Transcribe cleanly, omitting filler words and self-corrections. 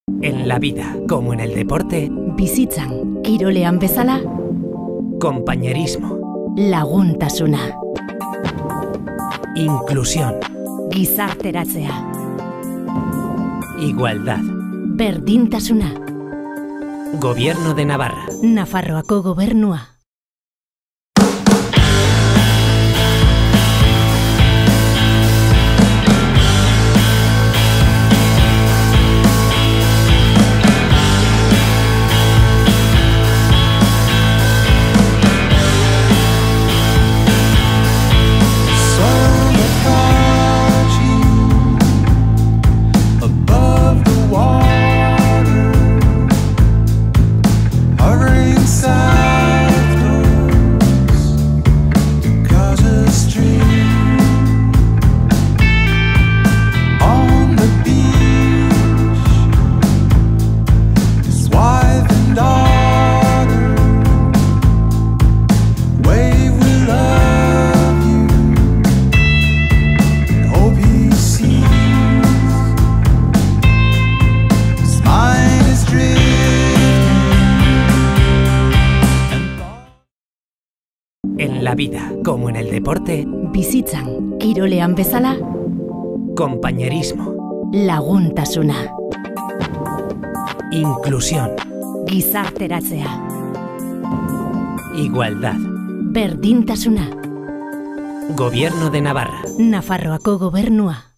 En la vida, como en el deporte, bizitzan, kirolean bezala, compañerismo, laguntasuna, inclusión, gizarteratzea, igualdad. berdintasuna, Gobierno de Navarra. Nafarroako gobernua. En la vida, como en el deporte, bizitzan, kirolean bezala, compañerismo, laguntasuna, inclusión, gizarteratzea, igualdad. berdintasuna, Gobierno de Navarra. Nafarroako gobernua.